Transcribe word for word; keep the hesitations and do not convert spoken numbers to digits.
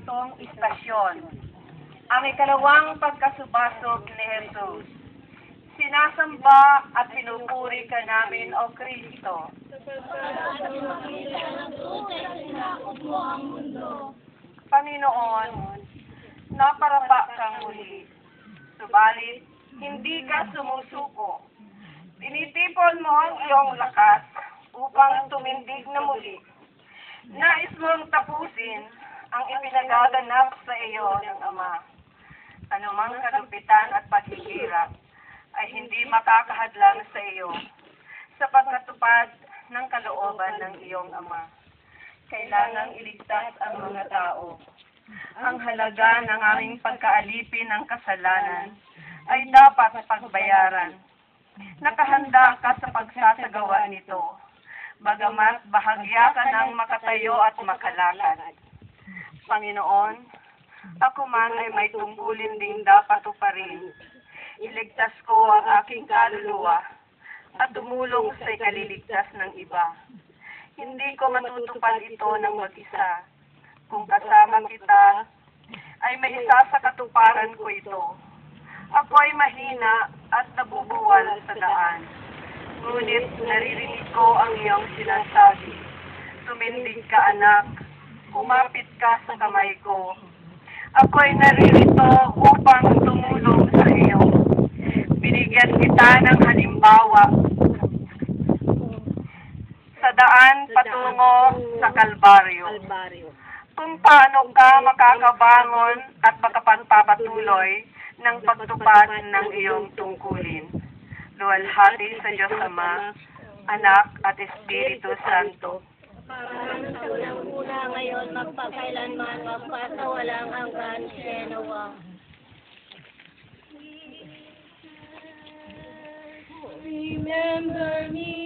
pitong istasyon. Ang ikalawang pagkasubasok ni Jesus. Sinasamba at pinupuri ka namin, O Kristo. Panginoon, naparapa kang muli. Subalit, hindi ka sumusuko. Tinitipon mo ang iyong lakas upang tumindig na muli. Nais mong tapusin ang ipinagaganap sa iyo ng Ama. Anumang kalupitan at paghihirap ay hindi makakahadlang sa iyo sa pagkatupad ng kalooban ng iyong Ama. Kailangang iligtas ang mga tao. Ang halaga ng aming pagkaalipin ng kasalanan ay dapat pagbayaran. Nakahanda ka sa pagsasagawa nito, bagamat bahagya ka ng makatayo at makalakad. Panginoon, ako man ay may tungkulin ding dapat tuparin. Iligtas ko ang aking kaluluwa at tumulong sa ikaliligtas ng iba. Hindi ko matutupad ito ng mag-isa. Kung kasama kita, ay may isa sa katuparan ko ito. Ako ay mahina at nabubuwal sa daan. Ngunit naririnig ko ang iyong sinasabi. Tumindig ka, anak. Kumapit ka sa kamay ko. Ako ay naririto upang tumulong sa iyo. Binigyan kita ng halimbawa sa daan patungo sa Kalbaryo. Kung paano ka makakabangon at makapagpapatuloy ng pagtupad ng iyong tungkulin. Luwalhati sa Diyos Ama, Anak at Espiritu Santo. Parang sa unang-una ngayon, magpakailanman, magpasawalang hanggan, Senowa. Remember me.